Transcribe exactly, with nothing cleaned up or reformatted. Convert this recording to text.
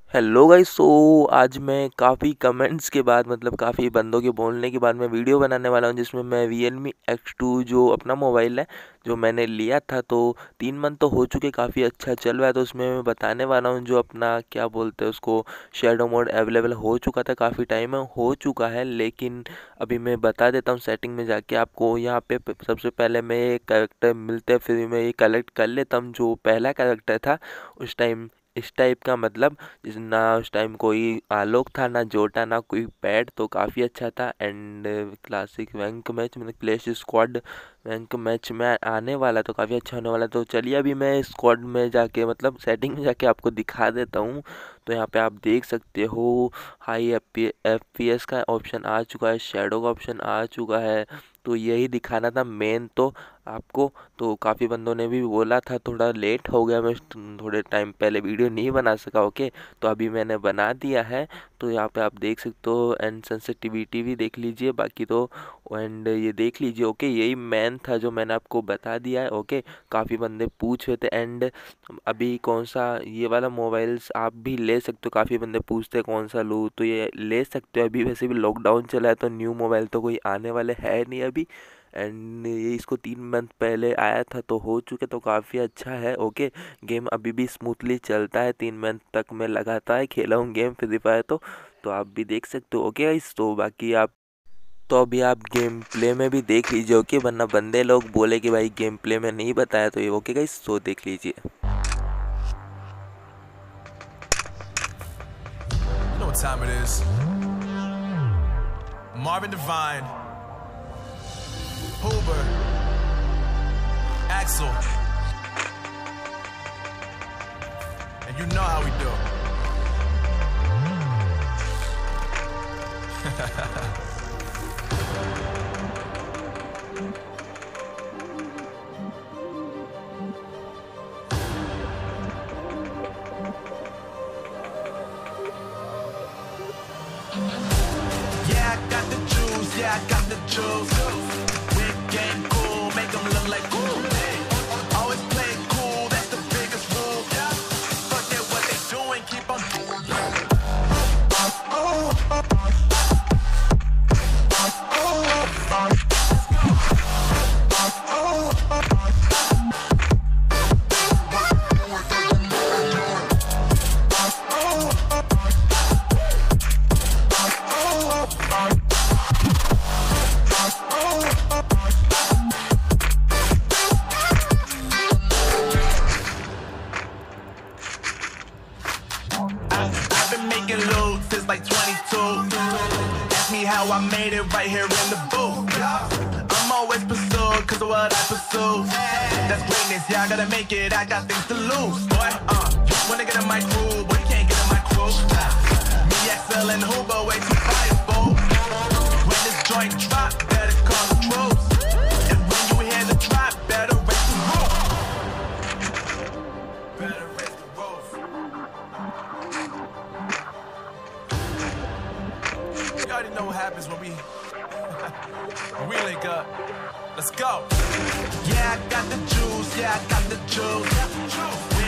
Hello guys. सो आज मैं काफ़ी कमेंट्स के बाद मतलब काफ़ी बंदों के बोलने के बाद मैं वीडियो बनाने वाला हूं जिसमें मैं Realme एक्स टू जो अपना मोबाइल है जो मैंने लिया था, तो तीन मंथ तो हो चुके, काफ़ी अच्छा चल रहा है। तो उसमें मैं बताने वाला हूं जो अपना क्या बोलते हैं उसको, शेडो मोड अवेलेबल हो चुका था, काफ़ी टाइम हो चुका है, लेकिन अभी मैं बता देता हूँ सेटिंग में जाके आपको। यहाँ पे सबसे पहले मैं एक कैरेक्टर मिलते फ्री में ये कलेक्ट कर लेता हूँ, जो पहला कैरेक्टर था उस टाइम इस टाइप का, मतलब जिस ना उस टाइम कोई आलोक था, ना जोटा, ना कोई पैड, तो काफ़ी अच्छा था। एंड क्लासिक रैंक मैच मतलब क्लैश स्क्वाड रैंक मैच में आने वाला, तो काफ़ी अच्छा होने वाला। तो चलिए अभी मैं स्क्वाड में जाके मतलब सेटिंग में जाके आपको दिखा देता हूँ। तो यहाँ पे आप देख सकते हो हाई एफ पी एस का ऑप्शन आ चुका है, शेडो का ऑप्शन आ चुका है। तो यही दिखाना था मेन तो आपको। तो काफ़ी बंदों ने भी बोला था, थोड़ा लेट हो गया, मैं थोड़े टाइम पहले वीडियो नहीं बना सका। ओके, तो अभी मैंने बना दिया है। तो यहाँ पे आप देख सकते हो एंड सेंसिटिविटी भी देख लीजिए, बाकी तो एंड ये देख लीजिए। ओके, यही मेन था जो मैंने आपको बता दिया है। ओके, काफ़ी बंदे पूछ रहे थे एंड अभी कौन सा ये वाला मोबाइल्स आप भी ले सकते हो, काफ़ी बंदे पूछते हैं कौन सा लूँ, तो ये ले सकते हो। अभी वैसे भी लॉकडाउन चला है तो न्यू मोबाइल तो कोई आने वाले है नहीं अभी। एंड ये इसको तीन मंथ पहले आया था तो हो चुके, तो काफ़ी अच्छा है। ओके, गेम अभी भी स्मूथली चलता है, तीन मंथ तक मैं लगातार खेला हूँ गेम फ्री फायर, तो तो आप भी देख सकते हो। ओके गाइस, तो बाकी आप तो अभी आप गेम प्ले में भी देख लीजिए। ओके, वरना बंदे लोग बोले कि भाई गेम प्ले में नहीं बताया, तो ये ओके गाइस, तो देख लीजिए। You know what time it is. Marvin Devine, Hoover, Axel, and you know how we do. Yeah, I got the juice, yeah, I got the juice. Big game cool, make them look like cool. Always play it cool, that's the biggest rule. Forget what they doing, keep on doing. I've been making loot since like twenty-two. Ask me how I made it right here in the booth. I'm always pursued cause of what I pursue. That's greatness, yeah, I gotta make it, I got things to lose. Boy, uh, wanna get in my crew, but you can't get in my crew. Me, Axel, and Huber, way too fireball. When this joint drop, better call the troops. And when you hear the drop, better raise the roof. Better raise the roof. You already know what happens when we when we link up. Let's go. Yeah, I got the juice. Yeah, I got the juice.